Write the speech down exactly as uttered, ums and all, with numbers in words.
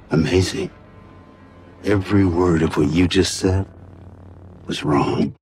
Amazing. Every word of what you just said was wrong.